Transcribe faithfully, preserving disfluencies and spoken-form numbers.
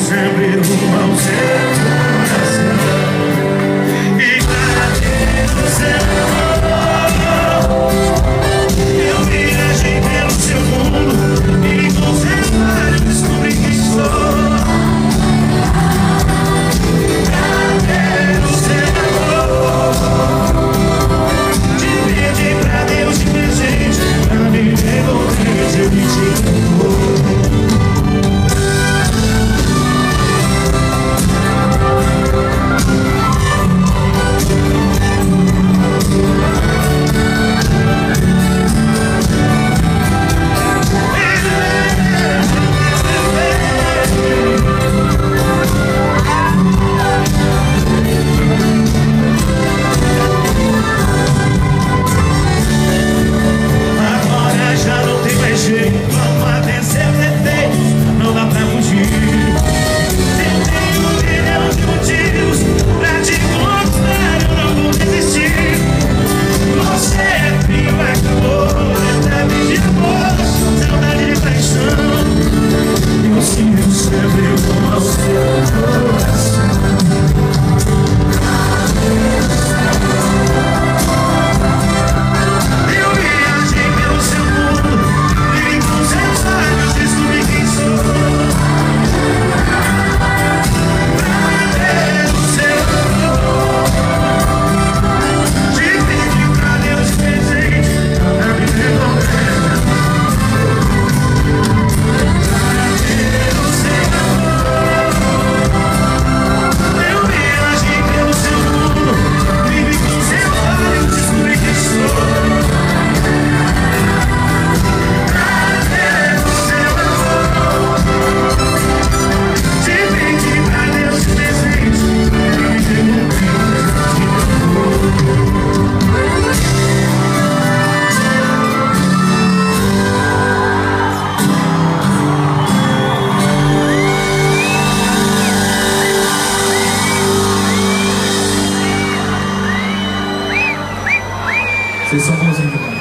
sempre rumo ao seu coração. E pra ter o seu amor, eu viajei pelo seu mundo e com seus olhos descobri quem sou. Pra ter o seu amor, te pedi pra Deus de presente, pra me devolver se ele te amou. Vocês são bonzinhos demais.